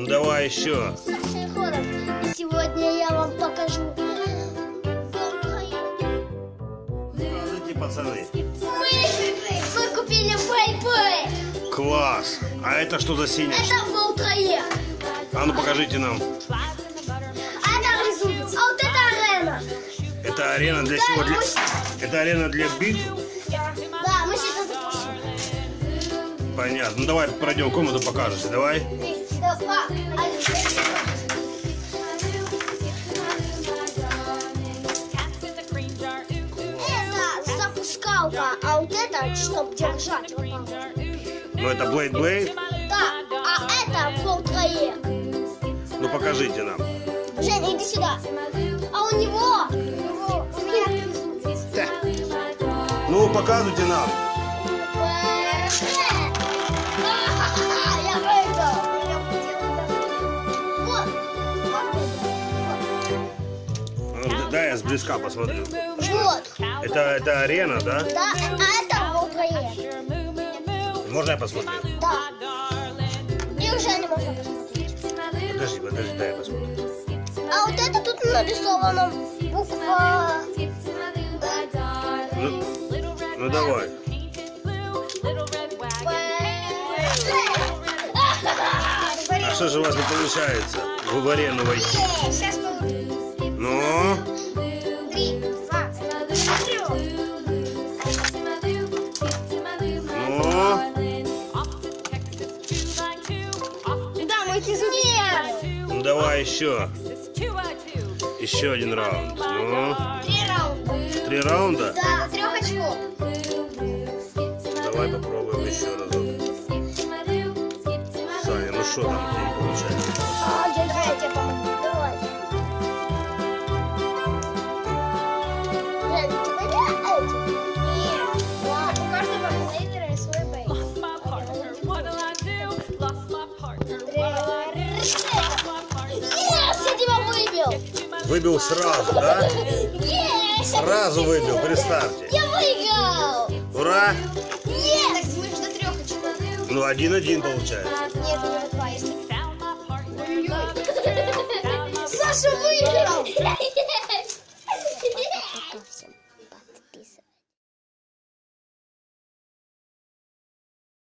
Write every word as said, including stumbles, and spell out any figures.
давай еще. И сегодня я вам покажу. Здравствуйте, пацаны. Мы, мы купили бэй-бэй. Класс. А это что за синяя? Это волтроед. А ну покажите нам. А это рисунок. А вот это арена. Это арена для чего? Для... Это арена для битв? Да, мы сейчас запустим. Понятно. Ну давай пройдем комнату, покажете. Давай. Это запускалка, а вот это, чтобы держать. Ну это Blade Blade? Да, а это волтроед. Ну покажите нам. Женя, иди сюда. А у него... у меня... Да. Ну показывайте нам. Я выиграл. Ну, дай я сблизка посмотрю. Вот. Это, это арена, да? Да, а это волтроед. Можно я посмотрю? Да. И уже не можно посмотреть. Подожди, подожди, дай я посмотрю. А вот это тут нарисована буква... Ну, ну давай. А что же у вас не получается в арену войти? Сейчас получится. Ну? Три, два, Ну? да, мы тяжелее. Ну давай еще. Еще один раунд. Ну? Три раунда. Три раунда? Да, трех очков. Давай попробуем еще разок. Саня, ну что там у тебя не получается? А, я, я тебе помогу. Давай. Жень, у тебя эти? Нет. Да, у каждого лидера свой бей. Yes, я тебя выбил. Выбил сразу, да? Yes. Сразу выбил, представьте. Я выиграл. Ура! Yes. Мы же до трех очков. Ну один-один получается. Нет, у него два, если... Саша выиграл!